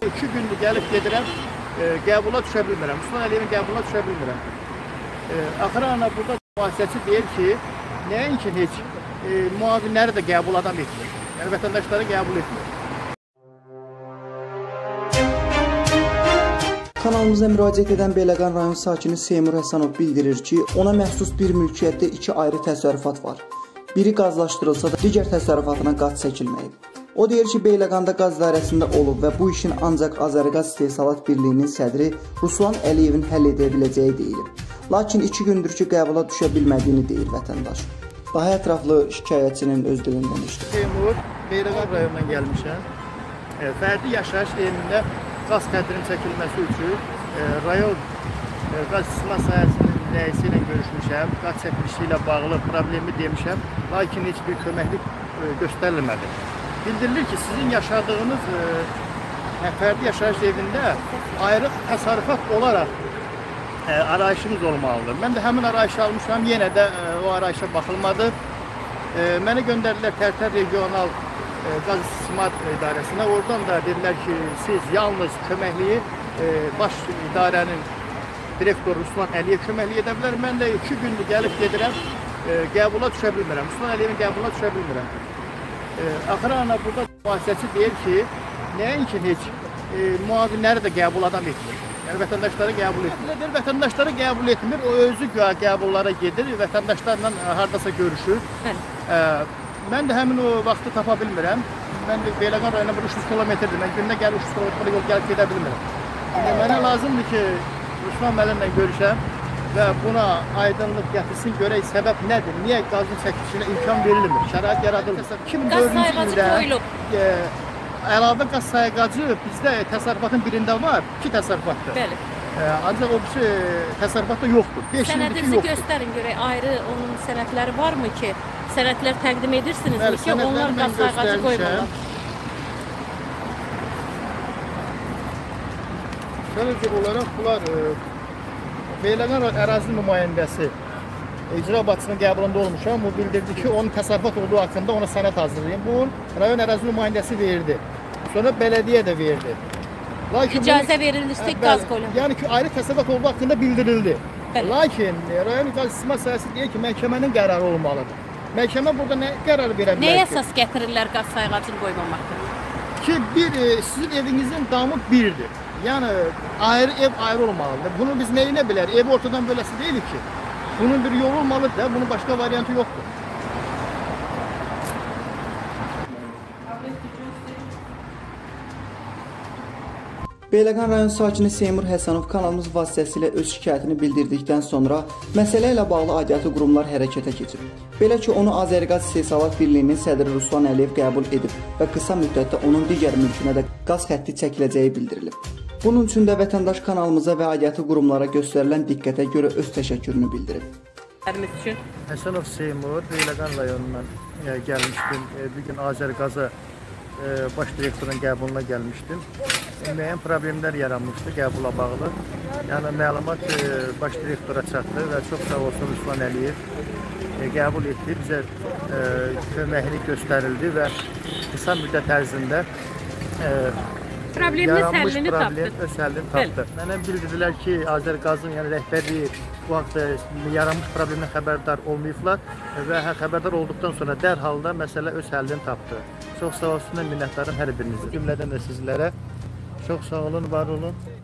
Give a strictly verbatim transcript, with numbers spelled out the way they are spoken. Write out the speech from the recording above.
İki gündür gəlib gedirəm, e, qəbula düşə bilmirəm. Ruslan Əliyevin qəbuluna düşə bilmirəm. E, axıra ana burada mühafizəçi deyir ki, nəinki heç e, müavinləri də qəbul adam etmir. Yəni vətəndaşları qəbul etmir. Kanalımıza müraciət edən Beyləqan rayon sakini Seymur Həsənov bildirir ki, ona məxsus bir mülkiyyətdə iki ayrı təsərrüfat var. Biri qazlaşdırılsa da digər təsərrüfatına qaz çəkilməyib. O deyir ki, Beyləqanda qaz dairəsində olub və bu işin ancaq Azərqaz İstehsalat Birliyinin sədri Ruslan Əliyevin həll edə biləcəyi deyilib. Lakin iki gündür ki, qəbula düşə bilmədiyini deyir vətəndaş. Daha ətraflı şikayətçinin öz dilindən eşidir. Seymur, Beyləqan rayonundan gəlmişəm. E, fərdi yaşayış evində qaz xəttinin çəkilməsi üçün e, rayon e, qaz istismar sahəsinin rəisi ilə görüşmüşəm. Qaz çəkilişi ilə bağlı problemi demişəm. Lakin heç bir köməklik e, göstərilmədi. Bildirilir ki, sizin yaşadığınız e, fərdi yaşayış evində ayrı təsərrüfat olaraq e, arayışımız olmalıdır. Mən də həmin arayışı almışam, yenə də e, o arayışa baxılmadı. E, məni göndərdilər Tərtər Regional e, Qaz İstismar İdarəsinə. Oradan da dedilər ki, siz yalnız köməkliyi e, baş idarənin direktoru Ruslan Əliyev köməkliyi edə bilər. Mən də iki gündür gəlib gedirəm, e, qəbula düşə bilmirəm. Ruslan Əliyevin qəbuluna düşə bilmirəm. E, axıra ana burada mühafizəçi deyir ki, nəinki heç e, müavinləri də qəbul adam etmir. Yəni vətəndaşları qəbul etmir. Vətəndaşları qəbul etmir, o özü qəbullara gedir, vətəndaşlarla hardasa görüşür. E, mən də həmin o vaxtı tapa bilmirəm. Mən də Beyləqan rayonuna üç yüz kilometrdir. Mən gündə gəlib üç yüz kilometr yol gəlib gedə bilmirəm. Yəni, mənə lazımdır ki, Ruslan müəllimlə görüşəm və buna aydınlıq gətirsin, görək səbəb nədir, niyə qazın çəkilişinə imkan verilmir, şərait yaradılmır. iki min dördüncü ildə e, əlavə qaz sayğacı bizdə təsərrüfatın birində var, iki təsərrüfatdır. Bəli. E, ancaq o birisi təsərrüfatda yoxdur. Sənədinizi göstərin görək, ayrı onun sənədləri varmı ki, sənədlər təqdim edirsinizmi Bəli, ki, onlar qaz sayğacı qoymurlar? Sənədcə olaraq bunlar e, Beyləqan ərazi nümayəndəsi icra başçısının qəbulunda olmuşam. O bildirdi ki, onun təsərrüfat olduğu haqqında ona sənəd hazırlayın. Bu rayon ərazi nümayəndəsi verdi. Sonra bələdiyyə də verdi. Lakin İcazə verilirsə qaz qoyulur. Yəni ki, ayrı təsərrüfat olduğu haqqında bildirildi. Bəli. Lakin rayon qaz istismar sahəsi deyir ki, məhkəmənin qərarı olmalıdır. Məhkəmə burada nə qərar verə bilər? Nəyə əsas gətirirlər qaz sayğacını qoymamakda? Ki, bir, e, sizin evinizin damı birdir. Yəni ayrı ev ayrı olmalıdır. Bunu biz neyinə bilər? Ev ortadan böləsi deyil ki. Bunun bir yolu olmalıdır da, bunun başqa variantı yoxdur. Beyləqan rayon sakini Seymur Həsənov kanalımız vasitəsilə öz şikayətini bildirdikdən sonra məsələ ilə bağlı aidiyyatı qurumlar hərəkətə keçib. Belə ki, onu Azərqaz İstehsalat Birliyinin sədri Ruslan Əliyev qəbul edib və qısa müddətdə onun digər mülkünə də qaz xətti çəkiləcəyi bildirilib. Bunun üçün də vətəndaş kanalımıza və aidiyyatı qurumlara göstərilən diqqətə görə öz təşəkkürünü bildirib. Həsənov Seymur, Beyləqan rayonundan e, gəlmişdim. E, bir gün Azərqaza e, baş direktorun qəbuluna gəlmişdim. E, müəyyən problemlər yaranmışdı qəbula bağlı. Yəni məlumat e, baş direktora çatdı və çox sağ olsun Ruslan Əliyev e, qəbul etdi. Bizə e, köməklik göstərildi və qısa müddət ərzində e, Problemin həllini tapdı. Öz həllini tapdı. Mənə bildirdilər ki, Azərqazın yəni rəhbərliyi bu vaxtda yaranmış problemdən xəbərdar olmayıblar və xəbərdar olduqdan sonra dərhal da məsələ öz həllini tapdı. Çox sağ olsunlar, minnətdarım hər birinizə. Cümlədən də sizlərə çox sağ olun, var olun.